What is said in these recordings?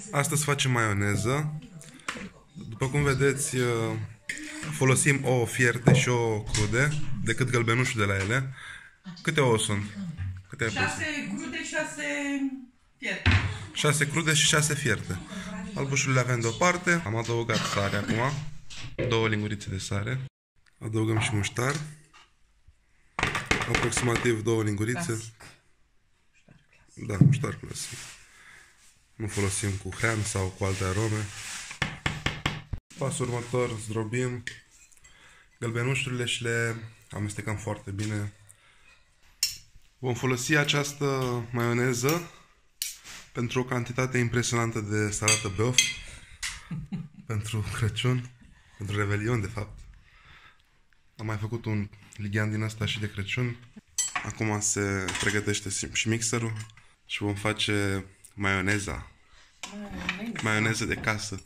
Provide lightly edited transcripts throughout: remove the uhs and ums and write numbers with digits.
Astăzi facem maioneză. După cum vedeți, folosim ouă fierte și ouă crude, decât gălbenușul de la ele. Câte ouă sunt? Câte ai pus? 6 crude, 6 fierte. 6 crude și 6 fierte. Albușurile le avem deoparte. Am adăugat sare acum. 2 lingurițe de sare. Adăugăm și muștar. Aproximativ 2 lingurițe. Clasic. Da, muștar clasic. Nu folosim cu hrean sau cu alte arome. Pasul următor, zdrobim gălbenușurile și le amestecăm foarte bine. Vom folosi această maioneză pentru o cantitate impresionantă de salată băuf pentru Crăciun, pentru Revelion de fapt. Am mai făcut un lighean din asta și de Crăciun. Acum se pregătește și mixerul și vom face maioneza. Maioneză de casă.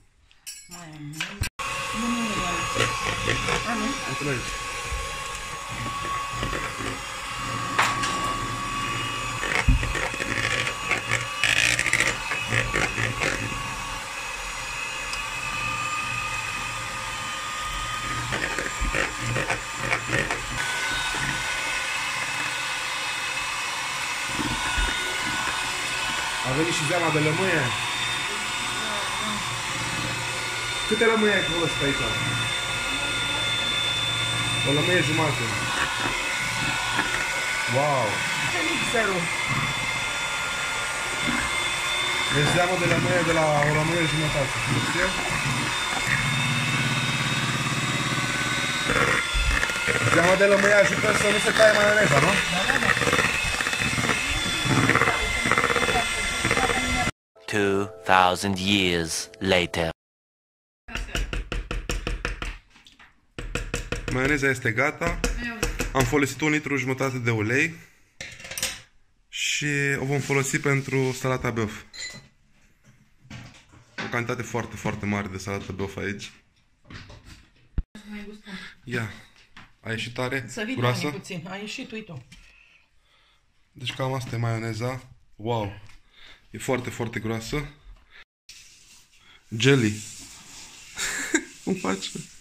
A venit și zeama de lămâie. Câte lămâie ai folosit aici? O lămâie jumătate. Wow! Ce mixerul? Deci zeamă de lămâie de la o lămâie jumătate. Zeama de lămâie ajută să nu se taie maioneza, nu? Da. 2000 years later. Maioneza este gata. Am folosit 1,5 litru de ulei și o vom folosi pentru salata băuf. O cantitate foarte, foarte mare de salată băuf aici. Ia. A ieșit tare? Groasă? Puțin. A ieșit, uite-o. Deci cam asta e maioneza. Wow! E foarte, foarte groasă. Jelly. Cum faci?